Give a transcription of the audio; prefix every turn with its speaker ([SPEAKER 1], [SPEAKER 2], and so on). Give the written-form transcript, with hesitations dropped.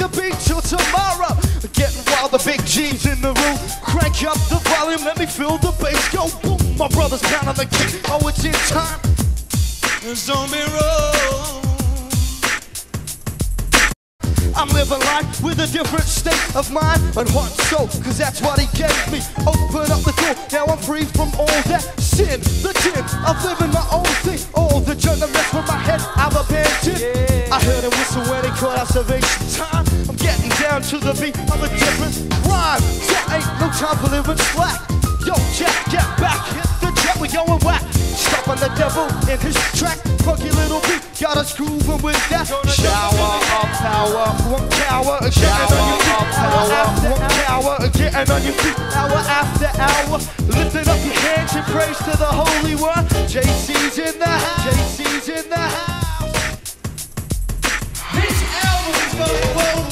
[SPEAKER 1] the beat till tomorrow. Getting wild, the big G's in the room. Crank up the volume, let me feel the bass go boom. My brother's pounding the kick, oh it's in time. Zombie roll. I'm living life with a different state of mind and heart and soul, cause that's what he gave me. Open up the door, now I'm free from all that sin. The tin of living my own thing. All the junk that mess with my head, I've abandoned. I heard him whistle when he called out salvation time. I'm getting down to the beat of a different rhyme. So ain't no time for living slack. Yo, Jack, get back, hit the track, we going whack. Stopping the devil in his track. Funky little beat, got us grooving with that. Shower of power, one cower, getting on your feet. Hour after hour, getting on your feet. Hour after hour, lifting up your hands and praise to the Holy One. JC's in the house. JC's in the house.
[SPEAKER 2] This album is for the world.